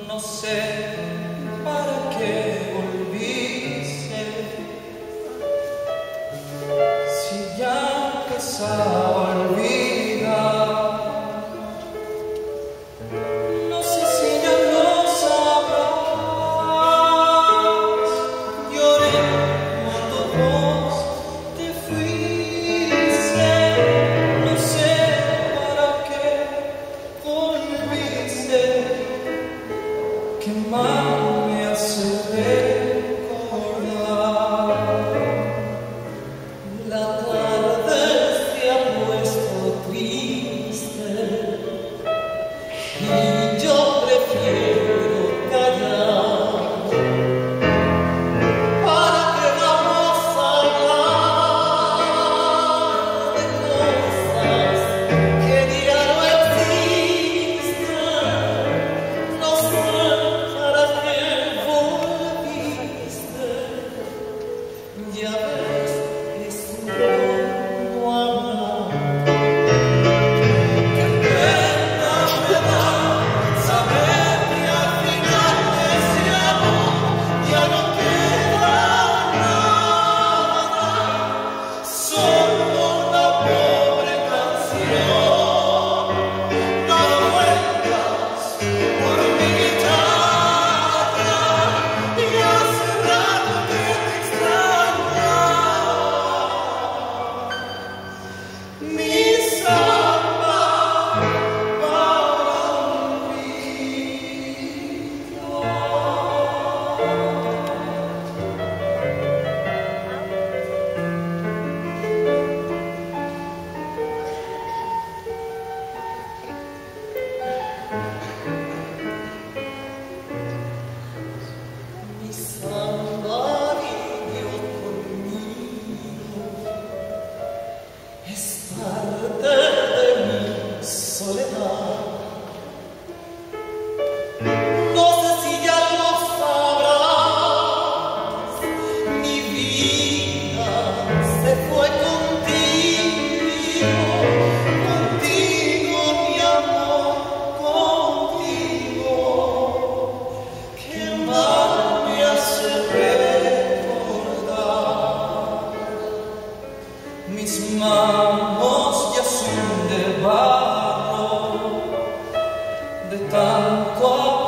No sé para qué volviste, si ya empezaba a olvidar. No sé si ya lo sabrás. Lloré cuando vos te fuiste. No sé para qué volviste. Que mal me hace recordar. La tarde se ha puesto triste y yo prefiero callar. ¿Para qué vamos a hablar de cosas que ya no existen? No sé para qué volviste. Ya ves, es un no hablar. Qué pena me da saber que al final de ese amor ya no queda nada, solo una pobre canción. No vuelvas por mi guitarra y hace rato que te extraño. Mi samba para mi samba vivió conmigo, es parte de mi soledad. No sé si ya lo sabrás, mi vida se fue contigo, contigo mi amor, contigo. Qué mal me hace recordar. Mis manos ya son de barro, de tanto